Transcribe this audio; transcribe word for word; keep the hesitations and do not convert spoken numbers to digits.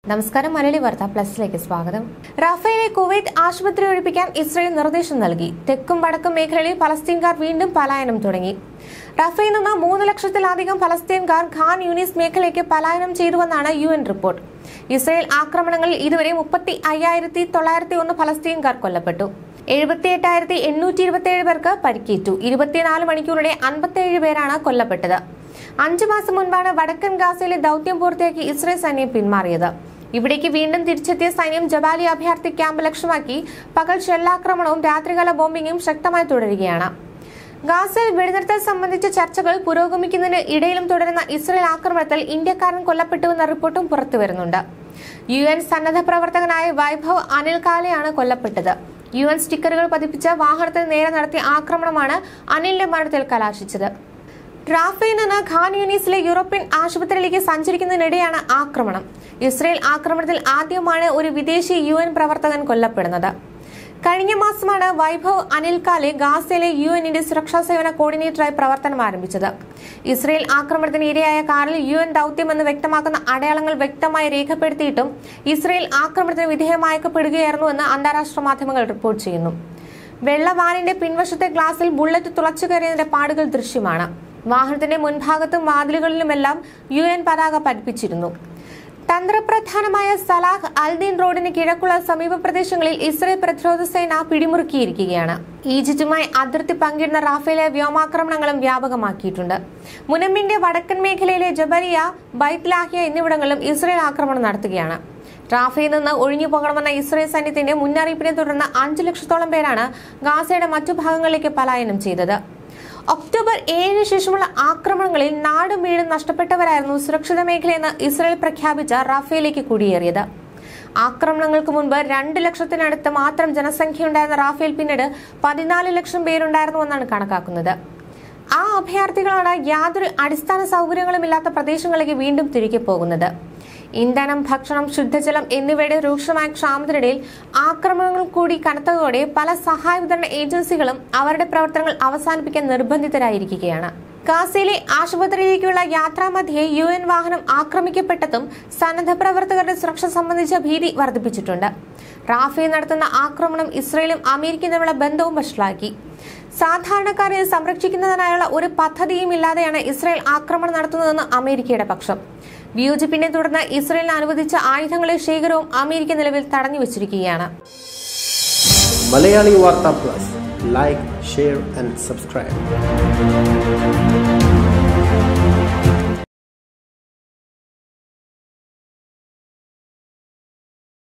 നമസ്കാരം. മലയാളി വാർത്ത പ്ലസിലേക്ക് സ്വാഗതം. റാഫേലെ കുവൈറ്റ് ആശുപത്രി ഒഴിപ്പിക്കാൻ ഇസ്രായേൽ നിർദ്ദേശം നൽകി. തെക്കും വടക്കും മേഖലയിൽ ഫലസ്തീൻകാർ വീണ്ടും പലായനം തുടങ്ങി. റാഫയിൽ നിന്ന് മൂന്ന് ലക്ഷത്തിലധികം ഫലസ്തീൻകാർ ഖാൻ യൂനിസ് മേഖലയ്ക്ക് പലായനം ചെയ്തുവെന്നാണ് യു എൻ റിപ്പോർട്ട്. ഇസ്രായേൽ ആക്രമണങ്ങളിൽ ഇതുവരെ മുപ്പത്തി അയ്യായിരത്തി തൊള്ളായിരത്തി ഒന്ന് ഫലസ്തീൻകാർ കൊല്ലപ്പെട്ടു. എഴുപത്തി എട്ടായിരത്തി എണ്ണൂറ്റി ഇരുപത്തിയേഴ് പേർക്ക് പരിക്കേറ്റു. ഇരുപത്തിനാല് മണിക്കൂറിടെ അൻപത്തിയേഴ് പേരാണ് കൊല്ലപ്പെട്ടത്. അഞ്ചു മാസം മുൻപാണ് വടക്കൻ ഗാസയിലെ ദൌത്യം പൂർത്തിയാക്കി ഇസ്രായേൽ സൈന്യം പിന്മാറിയത്. ഇവിടേക്ക് വീണ്ടും തിരിച്ചെത്തിയ സൈന്യം ജബാലി അഭയാർത്ഥി ക്യാമ്പ് ലക്ഷ്യമാക്കി പകൽ ഷെല്ലാക്രമണവും രാത്രികാല ബോംബിംഗും ശക്തമായി തുടരുകയാണ്. ഗാസയിൽ വെടിനിർത്തൽ സംബന്ധിച്ച ചർച്ചകൾ പുരോഗമിക്കുന്നതിന് ഇടയിലും തുടരുന്ന ഇസ്രായേൽ ആക്രമണത്തിൽ ഇന്ത്യക്കാരൻ കൊല്ലപ്പെട്ടുവെന്ന റിപ്പോർട്ടും പുറത്തുവരുന്നുണ്ട്. യു എൻ സന്നദ്ധ പ്രവർത്തകനായ വൈഭവ് അനിൽ കാലെയാണ് കൊല്ലപ്പെട്ടത്. യു എൻ സ്റ്റിക്കറുകൾ പതിപ്പിച്ച വാഹനത്തിന് നേരെ നടത്തിയ ആക്രമണമാണ് അനിലിന്റെ മരണത്തിൽ കലാശിച്ചത്. റാഫയിൽ നിന്ന് ഖാൻ യൂനിസിലെ യൂറോപ്യൻ ആശുപത്രിയിലേക്ക് സഞ്ചരിക്കുന്നതിനിടെയാണ് ആക്രമണം. ഇസ്രായേൽ ആക്രമണത്തിൽ ആദ്യമാണ് ഒരു വിദേശി യു എൻ പ്രവർത്തകൻ കൊല്ലപ്പെടുന്നത്. കഴിഞ്ഞ മാസമാണ് വൈഭവ് അനിൽ കാലെ ഗാസയിലെ യു എന്നിന്റെ സുരക്ഷാ സേവന കോർഡിനേറ്ററായി പ്രവർത്തനം ആരംഭിച്ചത്. ഇസ്രായേൽ ആക്രമണത്തിന് ഇരയായ കാറിൽ യു എൻ ദൌത്യമെന്ന് വ്യക്തമാക്കുന്ന അടയാളങ്ങൾ വ്യക്തമായി രേഖപ്പെടുത്തിയിട്ടും ഇസ്രായേൽ ആക്രമണത്തിന് വിധേയമാക്കപ്പെടുകയായിരുന്നുവെന്ന് അന്താരാഷ്ട്ര മാധ്യമങ്ങൾ റിപ്പോർട്ട് ചെയ്യുന്നു. വെള്ളവാനിന്റെ പിൻവശത്തെ ഗ്ലാസിൽ ബുള്ളറ്റ് തുളച്ചു കയറിയതിന്റെ പാടുകൾ ദൃശ്യമാണ്. വാഹനത്തിന്റെ മുൻഭാഗത്തും വാതിലുകളിലുമെല്ലാം യു എൻ പതാക പതിപ്പിച്ചിരുന്നു. തന്ത്രപ്രധാനമായ സലാഹ് അൽദീൻ റോഡിന് കിഴക്കുള്ള സമീപ പ്രദേശങ്ങളിൽ ഇസ്രായേൽ പ്രതിരോധ സേന പിടിമുറുക്കിയിരിക്കുകയാണ്. ഈജിപ്തുമായി അതിർത്തി പങ്കിടുന്ന റാഫേലെ വ്യോമാക്രമണങ്ങളും വ്യാപകമാക്കിയിട്ടുണ്ട്. മുനമ്പിന്റെ വടക്കൻ മേഖലയിലെ ജബലിയ, ബൈത്ത് ലാഹിയ എന്നിവിടങ്ങളിലും ഇസ്രായേൽ ആക്രമണം നടത്തുകയാണ്. റാഫയിൽ നിന്ന് ഒഴിഞ്ഞു പോകണമെന്ന ഇസ്രായേൽ സൈന്യത്തിന്റെ മുന്നറിയിപ്പിനെ തുടർന്ന് അഞ്ചു ലക്ഷത്തോളം പേരാണ് ഗാസയുടെ മറ്റു ഭാഗങ്ങളിലേക്ക് പലായനം ചെയ്തത്. ഒക്ടോബർ ഏഴിന് ശേഷമുള്ള ആക്രമണങ്ങളിൽ നാടും വീടും നഷ്ടപ്പെട്ടവരായിരുന്നു സുരക്ഷിത മേഖലയെന്ന് ഇസ്രായേൽ പ്രഖ്യാപിച്ച റാഫയിലേക്ക് കുടിയേറിയത്. ആക്രമണങ്ങൾക്ക് മുൻപ് രണ്ട് ലക്ഷത്തിനടുത്ത് മാത്രം ജനസംഖ്യയുണ്ടായിരുന്ന റാഫേൽ പിന്നീട് പതിനാല് ലക്ഷം പേരുണ്ടായിരുന്നുവെന്നാണ് കണക്കാക്കുന്നത്. ആ അഭയാർത്ഥികളാണ് യാതൊരു അടിസ്ഥാന സൗകര്യങ്ങളും ഇല്ലാത്ത പ്രദേശങ്ങളിലേക്ക് വീണ്ടും തിരികെ പോകുന്നത്. ഇന്ധനം, ഭക്ഷണം, ശുദ്ധജലം എന്നിവയുടെ രൂക്ഷമായ ക്ഷാമത്തിനിടയിൽ ആക്രമണങ്ങൾ കൂടി കനത്തതോടെ പല സഹായ വിതരണ ഏജൻസികളും അവരുടെ പ്രവർത്തനങ്ങൾ അവസാനിപ്പിക്കാൻ നിർബന്ധിതരായിരിക്കുകയാണ്. ഗാസയിലെ ആശുപത്രിയിലേക്കുള്ള യാത്രാമധ്യേ യു എൻ വാഹനം ആക്രമിക്കപ്പെട്ടതും സന്നദ്ധ പ്രവർത്തകരുടെ സുരക്ഷ സംബന്ധിച്ച ഭീതി വർദ്ധിപ്പിച്ചിട്ടുണ്ട്. റാഫയിൽ നടത്തുന്ന ആക്രമണം ഇസ്രായേലും അമേരിക്കയും തമ്മിലുള്ള ബന്ധവും വഷളാക്കി. സാധാരണക്കാരെ സംരക്ഷിക്കുന്നതിനായുള്ള ഒരു പദ്ധതിയും ഇല്ലാതെയാണ് ഇസ്രായേൽ ആക്രമണം നടത്തുന്നതെന്ന് അമേരിക്കയുടെ പക്ഷം. വിയോജിപ്പിനെ തുടർന്ന് ഇസ്രായേലിന് അനുവദിച്ച ആയുധങ്ങളുടെ ശേഖരവും അമേരിക്ക നിലവിൽ തടഞ്ഞു വച്ചിരിക്കുകയാണ്. Malayali Vartha plus, like, share and subscribe.